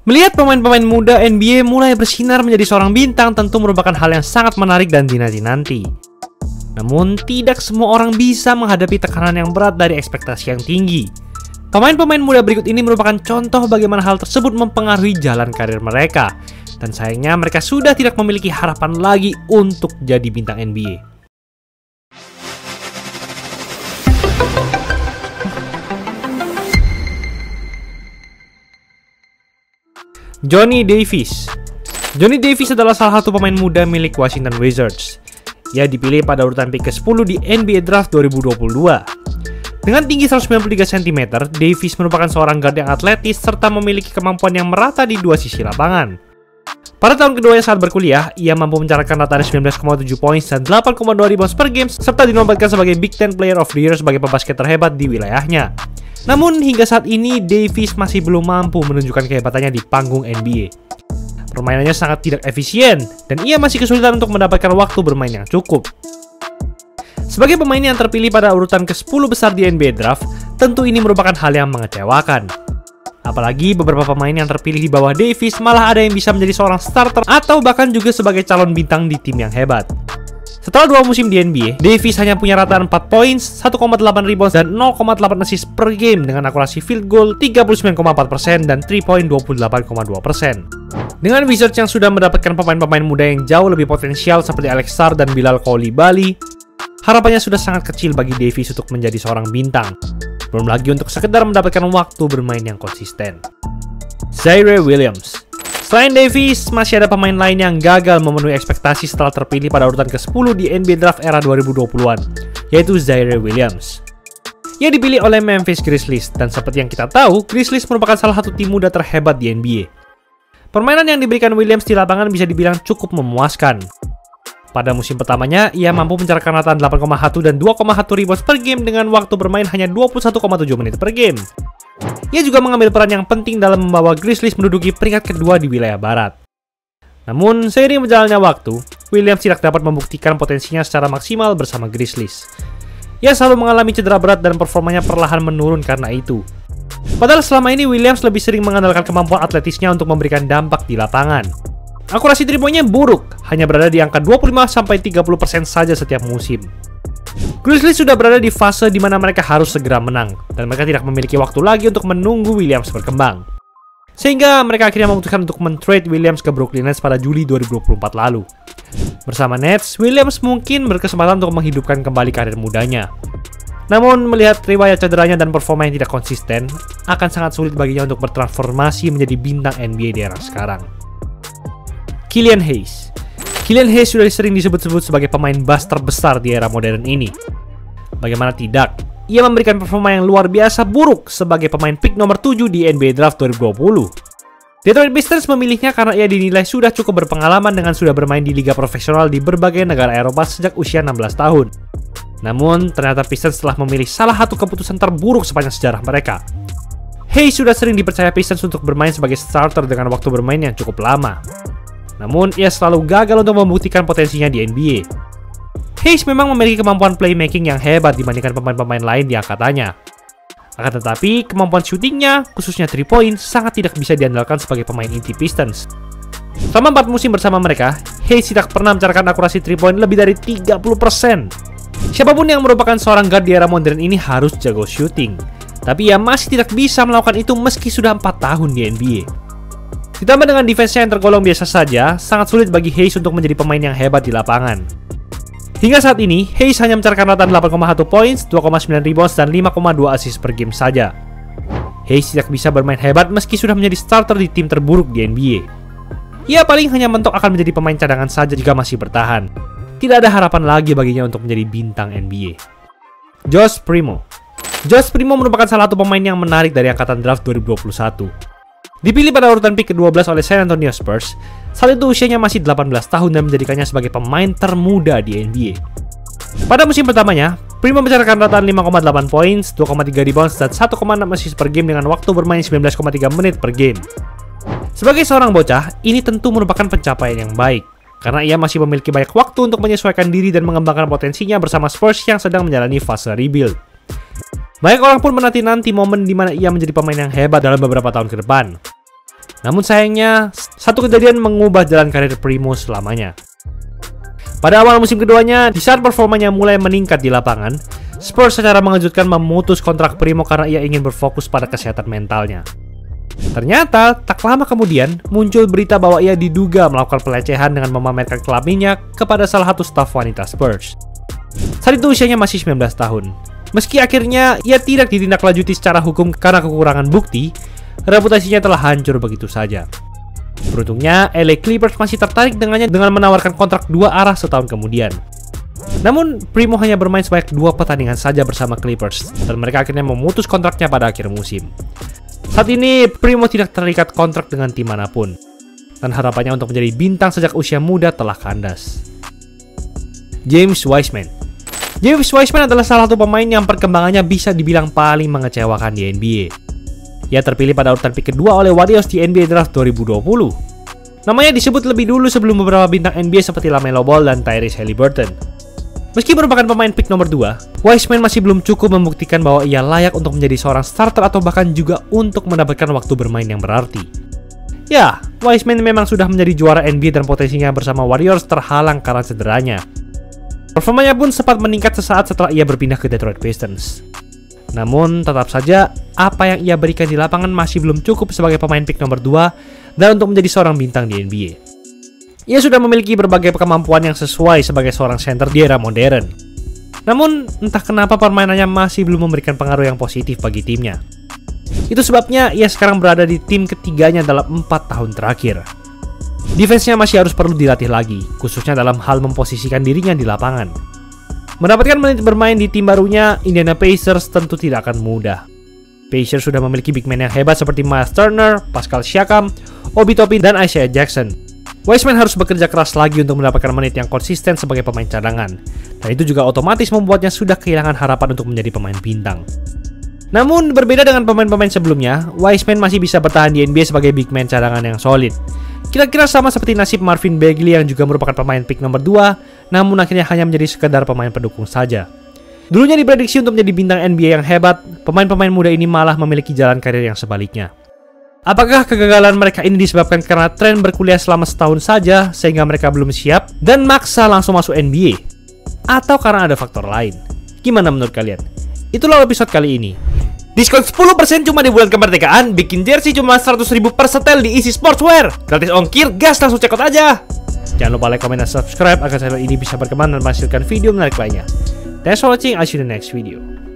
Melihat pemain-pemain muda NBA mulai bersinar menjadi seorang bintang tentu merupakan hal yang sangat menarik dan dinanti-nanti. Namun, tidak semua orang bisa menghadapi tekanan yang berat dari ekspektasi yang tinggi. Pemain-pemain muda berikut ini merupakan contoh bagaimana hal tersebut mempengaruhi jalan karir mereka. Dan sayangnya mereka sudah tidak memiliki harapan lagi untuk jadi bintang NBA. Johnny Davis. Johnny Davis adalah salah satu pemain muda milik Washington Wizards. Ia dipilih pada urutan pick ke-10 di NBA Draft 2022. Dengan tinggi 193 cm, Davis merupakan seorang guard yang atletis serta memiliki kemampuan yang merata di dua sisi lapangan. Pada tahun keduanya saat berkuliah, ia mampu mencatatkan rata 19,7 poin dan 8,2 rebounds per game serta dinobatkan sebagai Big Ten Player of the Year sebagai pembasket terhebat di wilayahnya. Namun hingga saat ini Davis masih belum mampu menunjukkan kehebatannya di panggung NBA. Permainannya sangat tidak efisien dan ia masih kesulitan untuk mendapatkan waktu bermain yang cukup. Sebagai pemain yang terpilih pada urutan ke-10 besar di NBA Draft, tentu ini merupakan hal yang mengecewakan. Apalagi beberapa pemain yang terpilih di bawah Davis malah ada yang bisa menjadi seorang starter atau bahkan juga sebagai calon bintang di tim yang hebat. Setelah 2 musim di NBA, Davis hanya punya rataan 4 poin, 1,8 rebounds, dan 0,8 assist per game dengan akurasi field goal 39,4% dan 3 point 28,2%. Dengan Wizards yang sudah mendapatkan pemain-pemain muda yang jauh lebih potensial seperti Alex Sarr dan Bilal Coulibaly, harapannya sudah sangat kecil bagi Davis untuk menjadi seorang bintang. Belum lagi untuk sekedar mendapatkan waktu bermain yang konsisten. Zaire Williams. Selain Davis, masih ada pemain lain yang gagal memenuhi ekspektasi setelah terpilih pada urutan ke-10 di NBA Draft era 2020-an, yaitu Zaire Williams. Ia dipilih oleh Memphis Grizzlies, dan seperti yang kita tahu, Grizzlies merupakan salah satu tim muda terhebat di NBA. Permainan yang diberikan Williams di lapangan bisa dibilang cukup memuaskan. Pada musim pertamanya, ia mampu mencatatkan rataan 8,1 dan 2,1 rebounds per game dengan waktu bermain hanya 21,7 menit per game. Ia juga mengambil peran yang penting dalam membawa Grizzlies menduduki peringkat kedua di wilayah barat. Namun, seiring berjalannya waktu, Williams tidak dapat membuktikan potensinya secara maksimal bersama Grizzlies. Ia selalu mengalami cedera berat dan performanya perlahan menurun karena itu. Padahal selama ini Williams lebih sering mengandalkan kemampuan atletisnya untuk memberikan dampak di lapangan. Akurasi 3-poinnya buruk, hanya berada di angka 25-30% saja setiap musim. Grizzlies sudah berada di fase di mana mereka harus segera menang, dan mereka tidak memiliki waktu lagi untuk menunggu Williams berkembang. Sehingga mereka akhirnya memutuskan untuk men-trade Williams ke Brooklyn Nets pada Juli 2024 lalu. Bersama Nets, Williams mungkin berkesempatan untuk menghidupkan kembali karir mudanya. Namun, melihat riwayat cederanya dan performa yang tidak konsisten, akan sangat sulit baginya untuk bertransformasi menjadi bintang NBA di era sekarang. Killian Hayes. Killian Hayes sudah sering disebut-sebut sebagai pemain bas terbesar di era modern ini. Bagaimana tidak, ia memberikan performa yang luar biasa buruk sebagai pemain pick nomor 7 di NBA Draft 2020. Detroit Pistons memilihnya karena ia dinilai sudah cukup berpengalaman dengan sudah bermain di liga profesional di berbagai negara Eropa sejak usia 16 tahun. Namun, ternyata Pistons telah memilih salah satu keputusan terburuk sepanjang sejarah mereka. Hayes sudah sering dipercaya Pistons untuk bermain sebagai starter dengan waktu bermain yang cukup lama. Namun, ia selalu gagal untuk membuktikan potensinya di NBA. Hayes memang memiliki kemampuan playmaking yang hebat dibandingkan pemain-pemain lain di angkatannya. Akan tetapi, kemampuan shootingnya, khususnya 3-point, sangat tidak bisa diandalkan sebagai pemain inti Pistons. Selama 4 musim bersama mereka, Hayes tidak pernah mencatatkan akurasi 3-point lebih dari 30%. Siapapun yang merupakan seorang guard di era modern ini harus jago shooting. Tapi ia masih tidak bisa melakukan itu meski sudah 4 tahun di NBA. Ditambah dengan defense-nya yang tergolong biasa saja, sangat sulit bagi Hayes untuk menjadi pemain yang hebat di lapangan. Hingga saat ini, Hayes hanya mencatatkan rataan 8,1 points, 2,9 rebounds, dan 5,2 assist per game saja. Hayes tidak bisa bermain hebat meski sudah menjadi starter di tim terburuk di NBA. Ia paling hanya mentok akan menjadi pemain cadangan saja jika masih bertahan. Tidak ada harapan lagi baginya untuk menjadi bintang NBA. Josh Primo. Josh Primo merupakan salah satu pemain yang menarik dari angkatan draft 2021. Dipilih pada urutan pick ke-12 oleh San Antonio Spurs, saat itu usianya masih 18 tahun dan menjadikannya sebagai pemain termuda di NBA. Pada musim pertamanya, Primo mencatatkan rataan 5,8 points, 2,3 rebounds, dan 1,6 assist per game dengan waktu bermain 19,3 menit per game. Sebagai seorang bocah, ini tentu merupakan pencapaian yang baik, karena ia masih memiliki banyak waktu untuk menyesuaikan diri dan mengembangkan potensinya bersama Spurs yang sedang menjalani fase rebuild. Banyak orang pun menanti-nanti momen di mana ia menjadi pemain yang hebat dalam beberapa tahun ke depan. Namun sayangnya, satu kejadian mengubah jalan karir Primo selamanya. Pada awal musim keduanya, di saat performanya mulai meningkat di lapangan, Spurs secara mengejutkan memutus kontrak Primo karena ia ingin berfokus pada kesehatan mentalnya. Ternyata, tak lama kemudian, muncul berita bahwa ia diduga melakukan pelecehan dengan memamerkan kelaminnya kepada salah satu staf wanita Spurs. Saat itu usianya masih 19 tahun. Meski akhirnya ia tidak ditindaklanjuti secara hukum karena kekurangan bukti, reputasinya telah hancur begitu saja. Beruntungnya, LA Clippers masih tertarik dengannya dengan menawarkan kontrak 2 arah setahun kemudian. Namun, Primo hanya bermain sebanyak 2 pertandingan saja bersama Clippers, dan mereka akhirnya memutus kontraknya pada akhir musim. Saat ini, Primo tidak terikat kontrak dengan tim manapun, dan harapannya untuk menjadi bintang sejak usia muda telah kandas. James Wiseman. James Wiseman adalah salah satu pemain yang perkembangannya bisa dibilang paling mengecewakan di NBA. Ia terpilih pada urutan pick kedua oleh Warriors di NBA Draft 2020. Namanya disebut lebih dulu sebelum beberapa bintang NBA seperti LaMelo Ball dan Tyrese Haliburton. Meski merupakan pemain pick nomor 2, Wiseman masih belum cukup membuktikan bahwa ia layak untuk menjadi seorang starter atau bahkan juga untuk mendapatkan waktu bermain yang berarti. Ya, Wiseman memang sudah menjadi juara NBA dan potensinya bersama Warriors terhalang karena cederanya. Performanya pun sempat meningkat sesaat setelah ia berpindah ke Detroit Pistons. Namun, tetap saja, apa yang ia berikan di lapangan masih belum cukup sebagai pemain pick nomor 2 dan untuk menjadi seorang bintang di NBA. Ia sudah memiliki berbagai kemampuan yang sesuai sebagai seorang center di era modern. Namun, entah kenapa permainannya masih belum memberikan pengaruh yang positif bagi timnya. Itu sebabnya ia sekarang berada di tim ketiganya dalam 4 tahun terakhir. Defense-nya masih harus perlu dilatih lagi, khususnya dalam hal memposisikan dirinya di lapangan. Mendapatkan menit bermain di tim barunya, Indiana Pacers tentu tidak akan mudah. Pacers sudah memiliki big man yang hebat seperti Miles Turner, Pascal Siakam, Obi Toppin, dan Isaiah Jackson. Wiseman harus bekerja keras lagi untuk mendapatkan menit yang konsisten sebagai pemain cadangan, dan itu juga otomatis membuatnya sudah kehilangan harapan untuk menjadi pemain bintang. Namun, berbeda dengan pemain-pemain sebelumnya, Wiseman masih bisa bertahan di NBA sebagai big man cadangan yang solid. Kira-kira sama seperti nasib Marvin Bagley yang juga merupakan pemain pick nomor 2, namun akhirnya hanya menjadi sekedar pemain pendukung saja. Dulunya diprediksi untuk menjadi bintang NBA yang hebat, pemain-pemain muda ini malah memiliki jalan karir yang sebaliknya. Apakah kegagalan mereka ini disebabkan karena tren berkuliah selama setahun saja sehingga mereka belum siap dan maksa langsung masuk NBA? Atau karena ada faktor lain? Gimana menurut kalian? Itulah episode kali ini. Diskon 10% cuma di bulan kemerdekaan, bikin jersey cuma 100.000 per setel di Easy Sportswear. Gratis ongkir, gas langsung cekot aja. Jangan lupa like, komen, dan subscribe agar channel ini bisa berkembang dan menghasilkan video menarik lainnya. Thanks for watching, I'll see you in the next video.